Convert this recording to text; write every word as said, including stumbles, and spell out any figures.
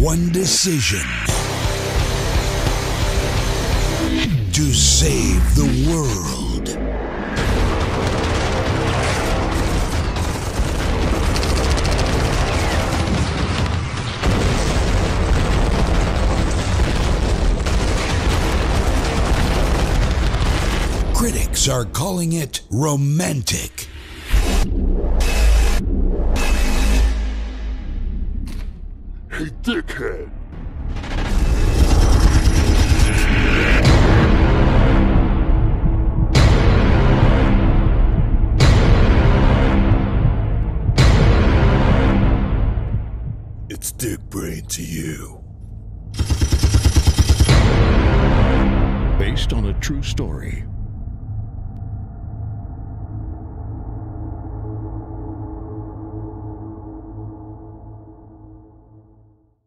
one decision to save the world. Critics are calling it romantic. Hey, dickhead! It's dick brain to you. Based on a true story,